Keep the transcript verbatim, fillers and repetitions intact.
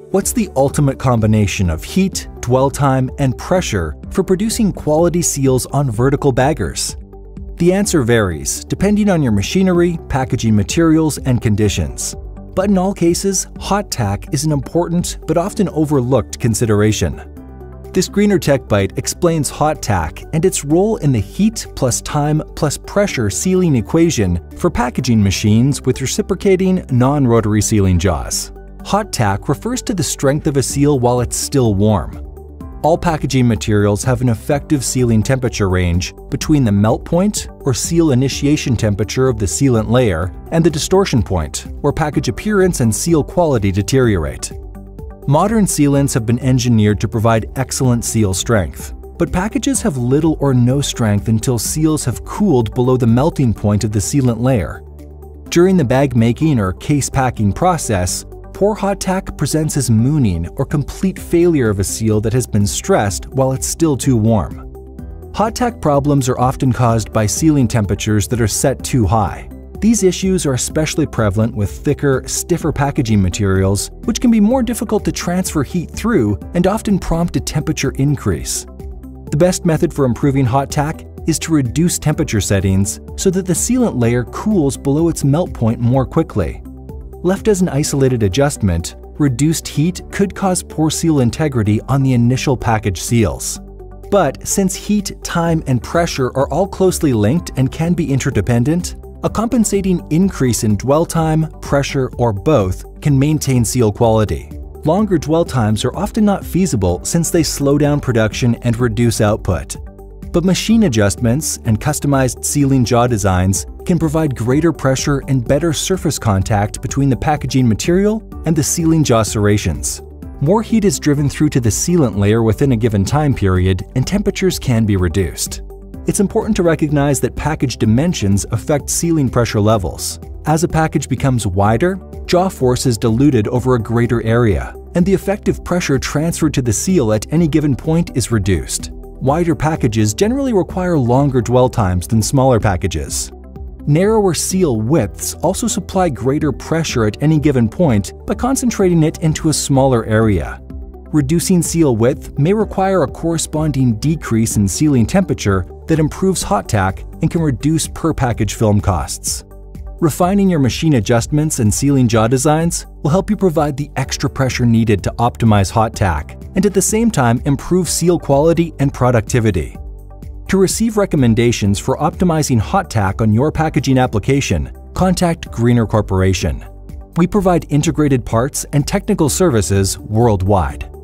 What's the ultimate combination of heat, dwell time, and pressure for producing quality seals on vertical baggers? The answer varies, depending on your machinery, packaging materials, and conditions. But in all cases, Hot Tack is an important but often overlooked consideration. This Greener Tech Bite explains Hot Tack and its role in the heat plus time plus pressure sealing equation for packaging machines with reciprocating non-rotary sealing jaws. Hot Tack refers to the strength of a seal while it's still warm. All packaging materials have an effective sealing temperature range between the melt point, or seal initiation temperature of the sealant layer, and the distortion point, where package appearance and seal quality deteriorate. Modern sealants have been engineered to provide excellent seal strength, but packages have little or no strength until seals have cooled below the melting point of the sealant layer. During the bag making or case packing process, poor Hot Tack presents as mooning or complete failure of a seal that has been stressed while it's still too warm. Hot Tack problems are often caused by sealing temperatures that are set too high. These issues are especially prevalent with thicker, stiffer packaging materials, which can be more difficult to transfer heat through and often prompt a temperature increase. The best method for improving Hot Tack is to reduce temperature settings so that the sealant layer cools below its melt point more quickly. Left as an isolated adjustment, reduced heat could cause poor seal integrity on the initial package seals. But since heat, time, and pressure are all closely linked and can be interdependent, a compensating increase in dwell time, pressure, or both can maintain seal quality. Longer dwell times are often not feasible since they slow down production and reduce output. But machine adjustments and customized sealing jaw designs can provide greater pressure and better surface contact between the packaging material and the sealing jaw serrations. More heat is driven through to the sealant layer within a given time period, and temperatures can be reduced. It's important to recognize that package dimensions affect sealing pressure levels. As a package becomes wider, jaw force is diluted over a greater area, and the effective pressure transferred to the seal at any given point is reduced. Wider packages generally require longer dwell times than smaller packages. Narrower seal widths also supply greater pressure at any given point by concentrating it into a smaller area. Reducing seal width may require a corresponding decrease in sealing temperature that improves Hot Tack and can reduce per package film costs. Refining your machine adjustments and sealing jaw designs will help you provide the extra pressure needed to optimize Hot Tack and at the same time improve seal quality and productivity. To receive recommendations for optimizing Hot Tack on your packaging application, contact Greener Corporation. We provide integrated parts and technical services worldwide.